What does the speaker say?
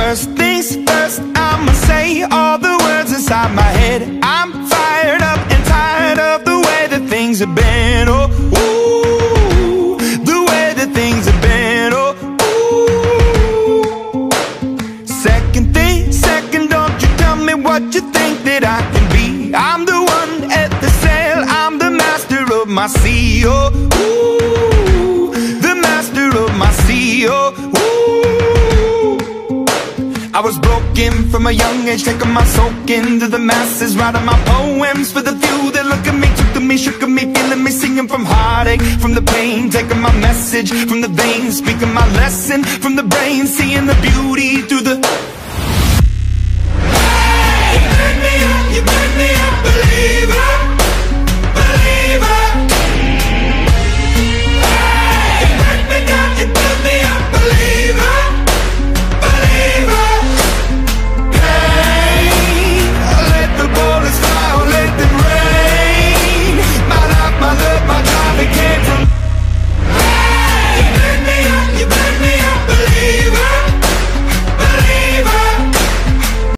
First things first, I'ma say all the words inside my head. I'm fired up and tired of the way that things have been. Oh, ooh, the way that things have been. Oh, ooh. Second thing, second, don't you tell me what you think that I can be. I'm the one at the sail, I'm the master of my sea. Oh, ooh, the master of my sea. Oh, ooh. I was broken from a young age, taking my soak into the masses, writing my poems for the few that look at me, took to me, shook at me, feeling me, singing from heartache, from the pain, taking my message from the veins, speaking my lesson from the brain, seeing the beauty through the